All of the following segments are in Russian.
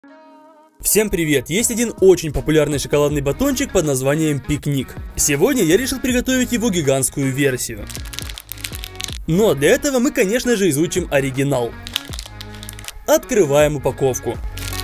Всем привет! Есть один очень популярный шоколадный батончик под названием Пикник. Сегодня я решил приготовить его гигантскую версию. Но для этого мы, конечно же, изучим оригинал. Открываем упаковку.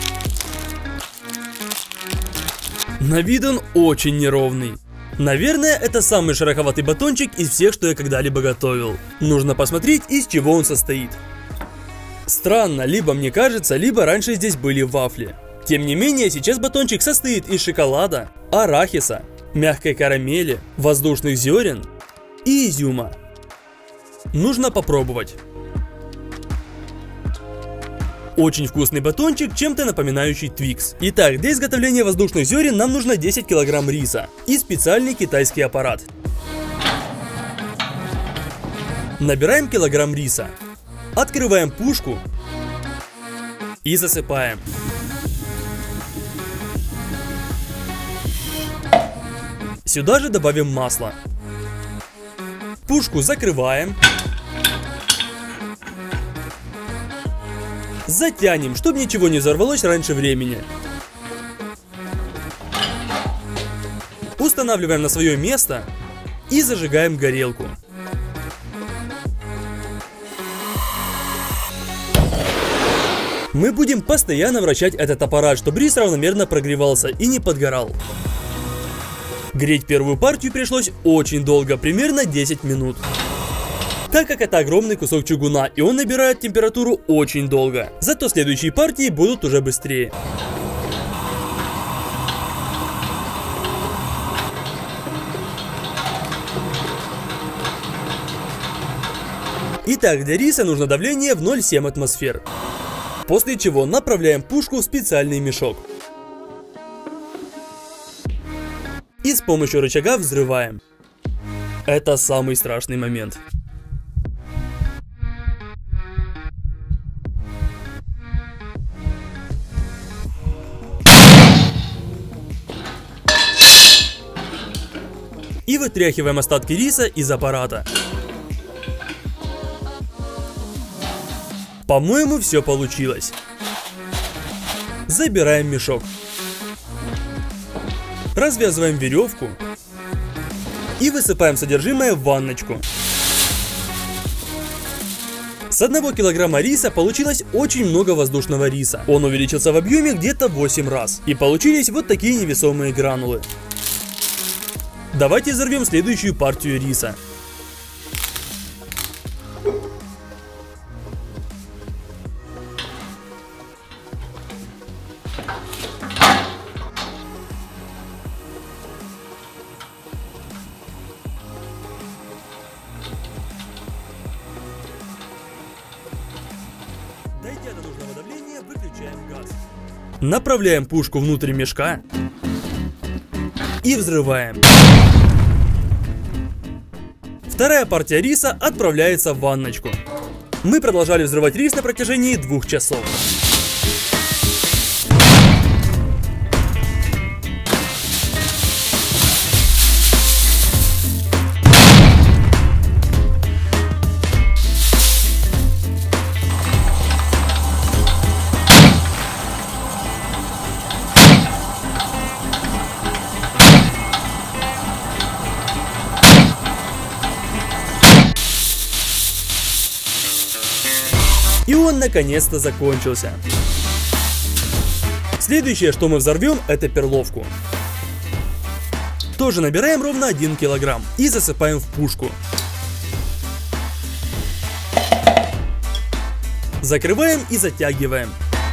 На вид он очень неровный. Наверное, это самый шероховатый батончик из всех, что я когда-либо готовил. Нужно посмотреть, из чего он состоит. Странно, либо мне кажется, либо раньше здесь были вафли. Тем не менее, сейчас батончик состоит из шоколада, арахиса, мягкой карамели, воздушных зерен и изюма. Нужно попробовать. Очень вкусный батончик, чем-то напоминающий Twix. Итак, для изготовления воздушных зерен нам нужно 10 кг риса и специальный китайский аппарат. Набираем килограмм риса. Открываем пушку и засыпаем. Сюда же добавим масло. Пушку закрываем. Затянем, чтобы ничего не взорвалось раньше времени. Устанавливаем на свое место и зажигаем горелку. Мы будем постоянно вращать этот аппарат, чтобы рис равномерно прогревался и не подгорал. Греть первую партию пришлось очень долго, примерно 10 минут. Так как это огромный кусок чугуна, и он набирает температуру очень долго. Зато следующие партии будут уже быстрее. Итак, для риса нужно давление в 0,7 атмосфер. После чего направляем пушку в специальный мешок. И с помощью рычага взрываем. Это самый страшный момент. И вытряхиваем остатки риса из аппарата. По-моему, все получилось. Забираем мешок. Развязываем веревку. И высыпаем содержимое в ванночку. С 1 килограмма риса получилось очень много воздушного риса. Он увеличился в объеме где-то 8 раз. И получились вот такие невесомые гранулы. Давайте взорвем следующую партию риса. Дойдя до нужного давления, выключаем газ. Направляем пушку внутрь мешка и взрываем. Вторая партия риса отправляется в ванночку. Мы продолжали взрывать рис на протяжении 2 часов. И он наконец-то закончился. Следующее, что мы взорвем, это перловку. Тоже набираем ровно 1 килограмм и засыпаем в пушку. Закрываем и затягиваем.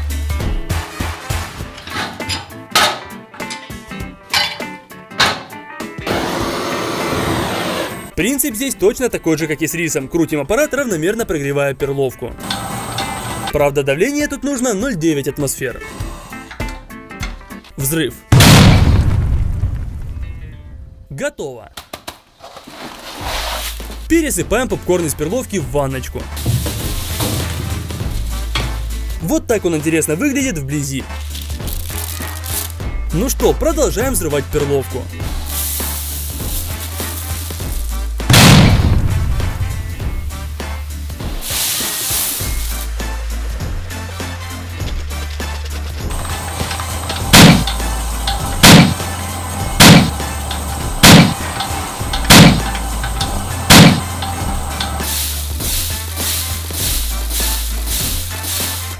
Принцип здесь точно такой же, как и с рисом. Крутим аппарат, равномерно прогревая перловку. Правда, давление тут нужно 0,9 атмосфер. Взрыв. Готово. Пересыпаем попкорн из перловки в ванночку. Вот так он интересно выглядит вблизи. Ну что, продолжаем взрывать перловку.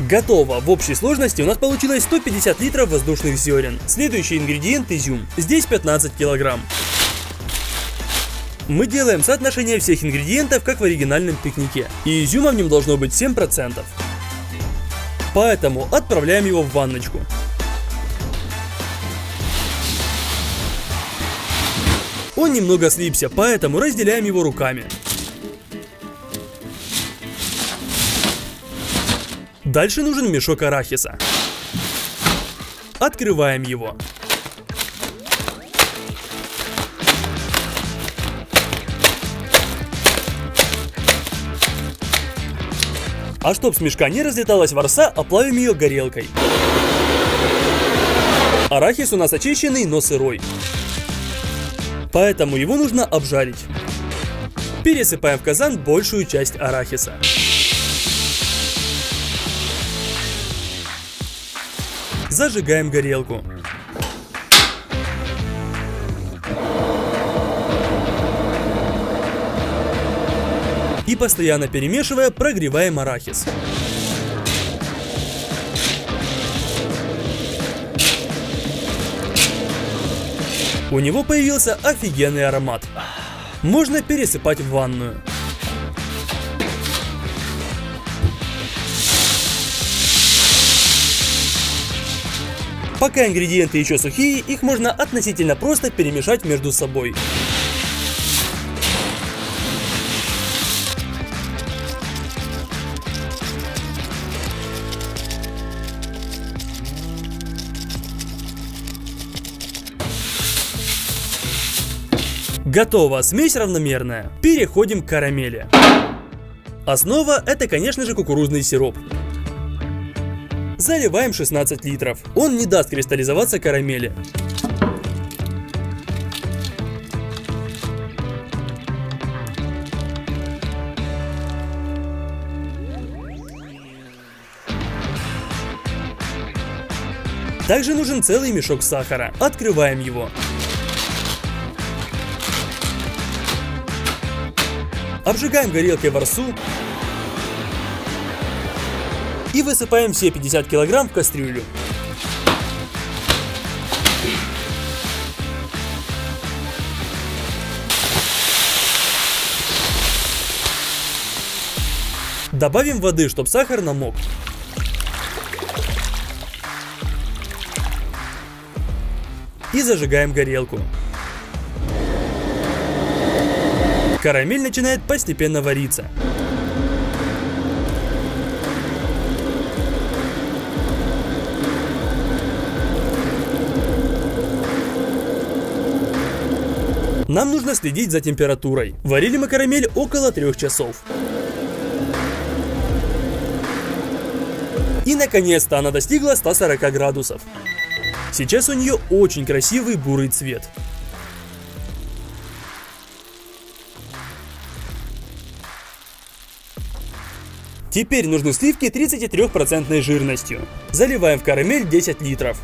Готово! В общей сложности у нас получилось 150 литров воздушных зерен. Следующий ингредиент — изюм. Здесь 15 килограмм. Мы делаем соотношение всех ингредиентов, как в оригинальном пикнике. И изюма в нем должно быть 7%. Поэтому отправляем его в ванночку. Он немного слипся, поэтому разделяем его руками. Дальше нужен мешок арахиса. Открываем его. А чтоб с мешка не разлеталась ворса, оплавим ее горелкой. Арахис у нас очищенный, но сырой. Поэтому его нужно обжарить. Пересыпаем в казан большую часть арахиса. Зажигаем горелку. И постоянно перемешивая, прогреваем арахис. У него появился офигенный аромат. Можно пересыпать в ванную. Пока ингредиенты еще сухие, их можно относительно просто перемешать между собой. Готово, смесь равномерная. Переходим к карамели. Основа — это, конечно же, кукурузный сироп. Заливаем 16 литров. Он не даст кристаллизоваться карамели. Также нужен целый мешок сахара. Открываем его. Обжигаем горелкой ворсу. И высыпаем все 50 килограмм в кастрюлю. Добавим воды, чтобы сахар намок. И зажигаем горелку. Карамель начинает постепенно вариться. Нам нужно следить за температурой. Варили мы карамель около 3 часов. И наконец-то она достигла 140 градусов. Сейчас у нее очень красивый бурый цвет. Теперь нужны сливки 33% жирностью. Заливаем в карамель 10 литров.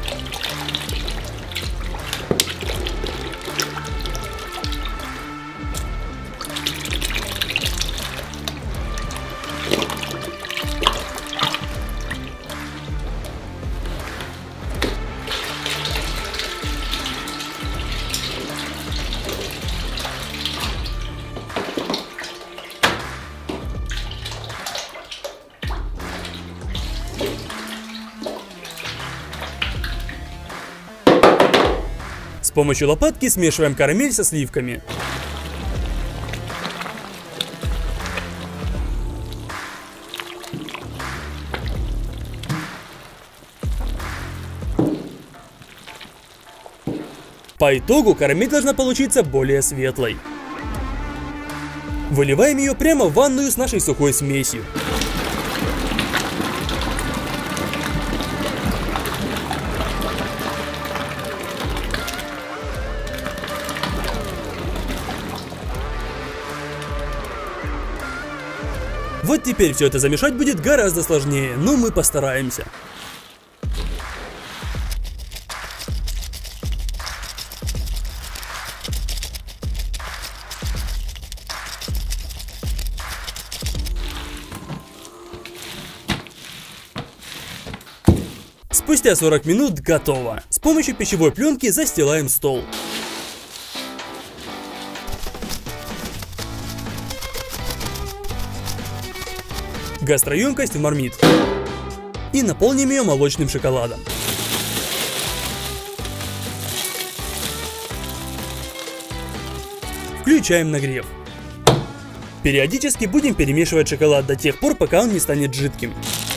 С помощью лопатки смешиваем карамель со сливками. По итогу карамель должна получиться более светлой. Выливаем ее прямо в ванную с нашей сухой смесью. Вот теперь все это замешать будет гораздо сложнее, но мы постараемся. Спустя 40 минут готово. С помощью пищевой пленки застилаем стол. Гастроемкость в мармит. И наполним ее молочным шоколадом. Включаем нагрев. Периодически будем перемешивать шоколад до тех пор, пока он не станет жидким.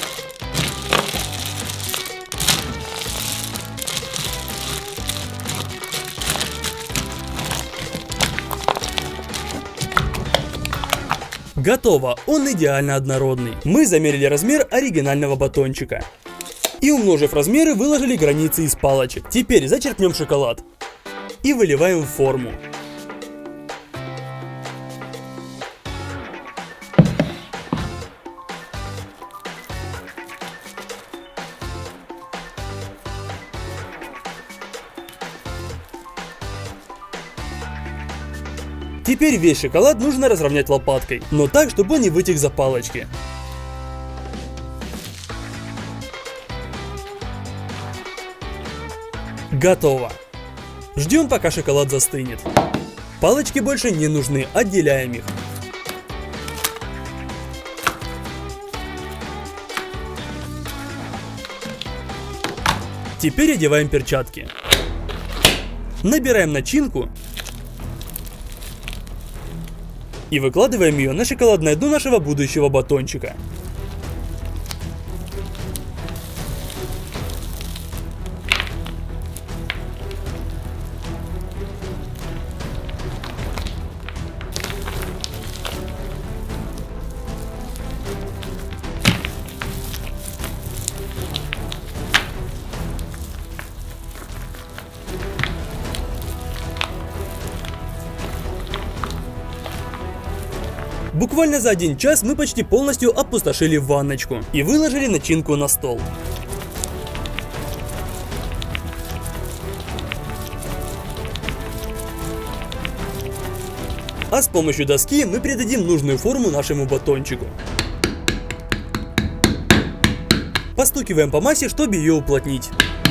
Готово, он идеально однородный. Мы замерили размер оригинального батончика. И, умножив размеры, выложили границы из палочек. Теперь зачерпнем шоколад и выливаем в форму. Теперь весь шоколад нужно разровнять лопаткой, но так, чтобы он не вытек за палочки. Готово. Ждем, пока шоколад застынет. Палочки больше не нужны, отделяем их. Теперь одеваем перчатки. Набираем начинку. И выкладываем ее на шоколадное дно нашего будущего батончика. Буквально за 1 час мы почти полностью опустошили ванночку и выложили начинку на стол. А с помощью доски мы придадим нужную форму нашему батончику. Постукиваем по массе, чтобы ее уплотнить.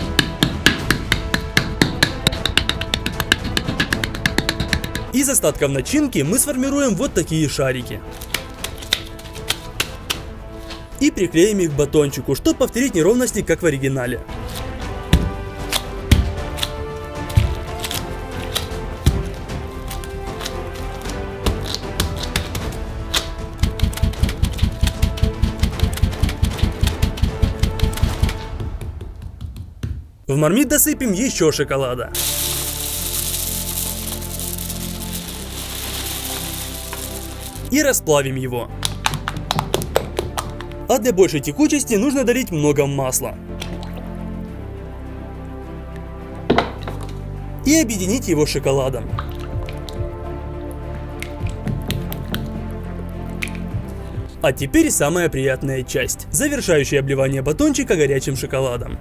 Из остатков начинки мы сформируем вот такие шарики. И приклеим их к батончику, чтобы повторить неровности, как в оригинале. В мармит досыпем еще шоколада. И расплавим его. А для большей текучести нужно долить много масла. И объединить его с шоколадом. А теперь самая приятная часть. Завершающее обливание батончика горячим шоколадом.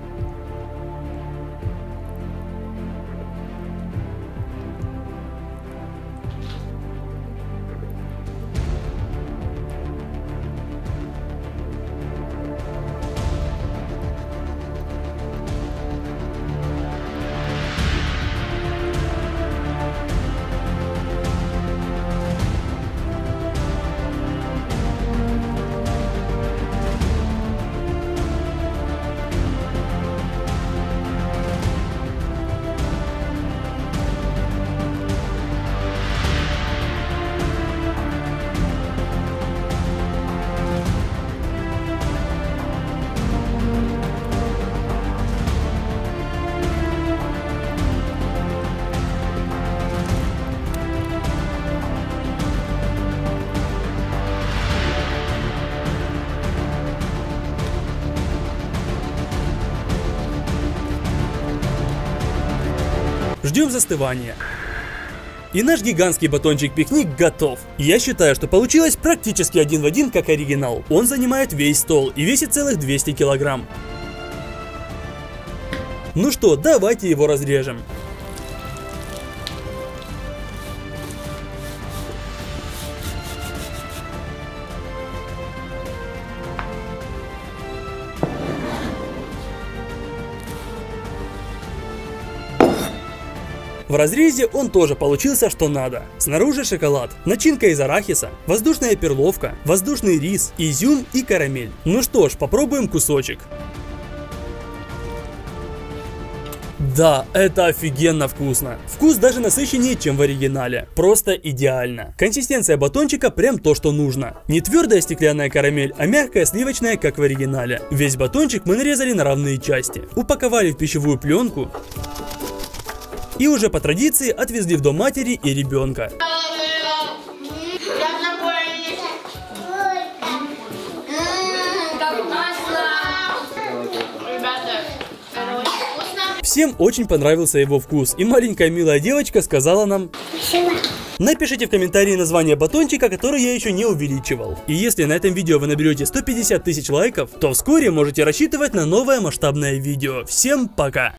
Ждем застывания. И наш гигантский батончик-пикник готов. Я считаю, что получилось практически один в один, как оригинал. Он занимает весь стол и весит целых 200 килограмм. Ну что, давайте его разрежем. В разрезе он тоже получился что надо. Снаружи шоколад, начинка из арахиса, воздушная перловка, воздушный рис, изюм и карамель. Ну что ж, попробуем кусочек. Да, это офигенно вкусно. Вкус даже насыщеннее, чем в оригинале. Просто идеально. Консистенция батончика прям то, что нужно. Не твердая стеклянная карамель, а мягкая сливочная, как в оригинале. Весь батончик мы нарезали на равные части. Упаковали в пищевую пленку. И уже по традиции отвезли в дом матери и ребенка. Всем очень понравился его вкус, и маленькая милая девочка сказала нам: спасибо. Напишите в комментарии название батончика, который я еще не увеличивал. И если на этом видео вы наберете 150 тысяч лайков, то вскоре можете рассчитывать на новое масштабное видео. Всем пока!